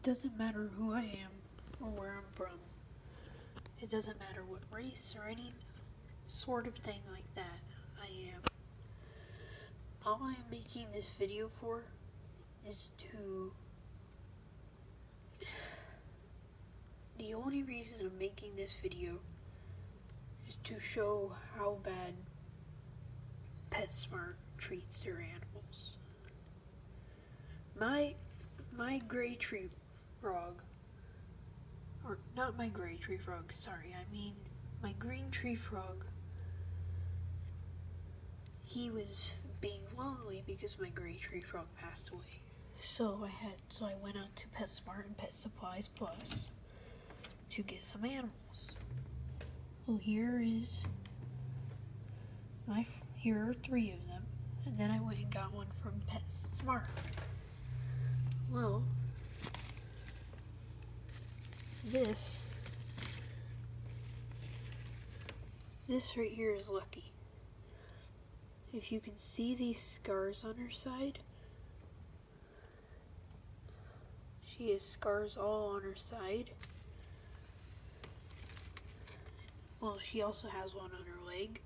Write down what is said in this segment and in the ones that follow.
doesn't matter who I am or where I'm from. It doesn't matter what race or any sort of thing like that I am. All I'm making this video for is to... The only reason I'm making this video is to show how bad PetSmart treats their animals. My gray tree frog, or not my gray tree frog, sorry, I mean my green tree frog, he was being lonely because my gray tree frog passed away. So I went out to PetSmart and Pet Supplies Plus to get some animals. Well, here are 3 of them, and then I went and got one from PetSmart. Well, this right here is Lucky. If you can see these scars on her side, she has scars all on her side. Well, she also has one on her leg.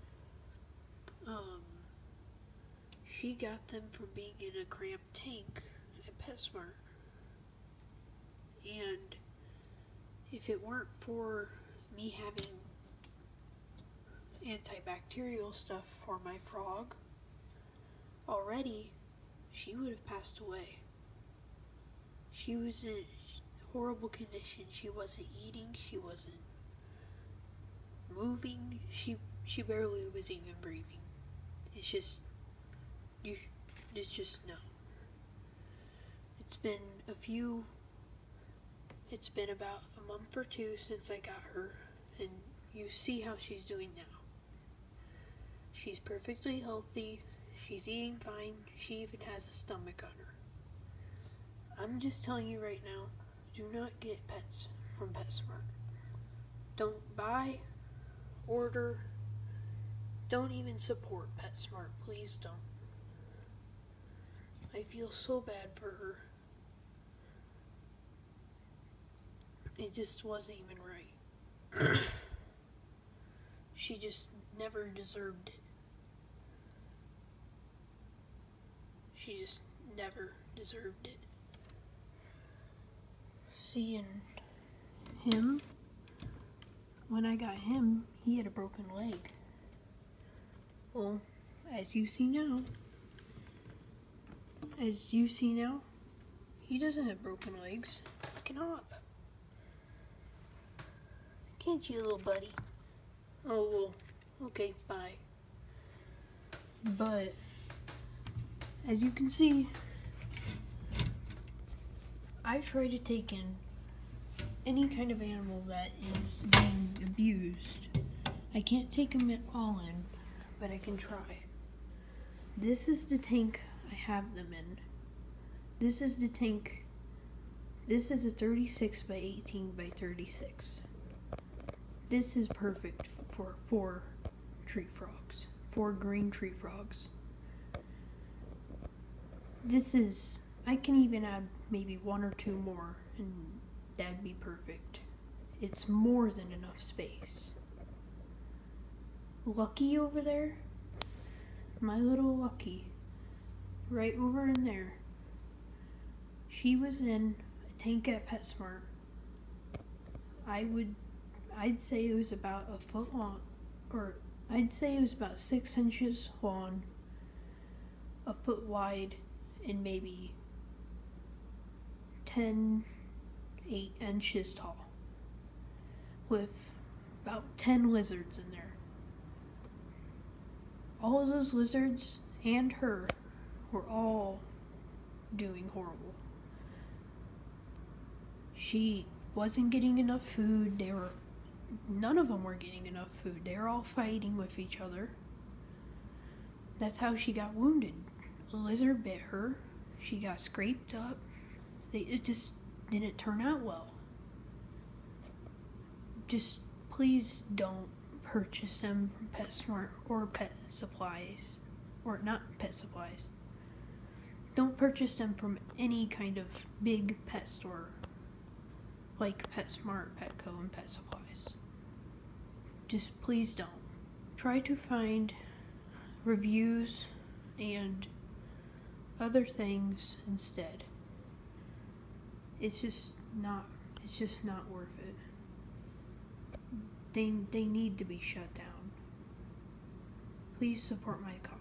She got them from being in a cramped tank at PetSmart. And if it weren't for me having antibacterial stuff for my frog already, she would have passed away. She was in horrible condition. She wasn't eating, she wasn't moving, she barely was even breathing. It's just no. It's been about a month or 2 since I got her, and you see how she's doing now. She's perfectly healthy, she's eating fine, she even has a stomach on her. I'm just telling you right now, do not get pets from PetSmart. Don't buy, order, don't even support PetSmart, please don't. I feel so bad for her. It just wasn't even right. She just never deserved it. She just never deserved it. Seeing him, when I got him, he had a broken leg. Well, as you see now, he doesn't have broken legs. Look up. Can't you, little buddy? Oh, well, okay, bye. But, as you can see, I try to take in any kind of animal that is being abused. I can't take them all in, but I can try. This is the tank I have them in. This is the tank. This is a 36 by 18 by 36. This is perfect for 4 tree frogs, 4 green tree frogs. I can even add maybe 1 or 2 more, and that'd be perfect. It's more than enough space. Lucky over there, my little Lucky, right over in there, she was in a tank at PetSmart. I'd say it was about a foot long, or I'd say it was about 6 inches long, a foot wide, and maybe 8 inches tall, with about 10 lizards in there. All of those lizards and her were all doing horrible. She wasn't getting enough food. None of them were getting enough food. They were all fighting with each other. That's how she got wounded. A lizard bit her. She got scraped up. It just didn't turn out well. Just please don't purchase them from PetSmart or Pet Supplies. Or not Pet Supplies. Don't purchase them from any kind of big pet store like PetSmart, Petco, and Pet Supplies. Just please don't. Try to find reviews and other things instead. It's just not worth it. They need to be shut down. Please support my cause.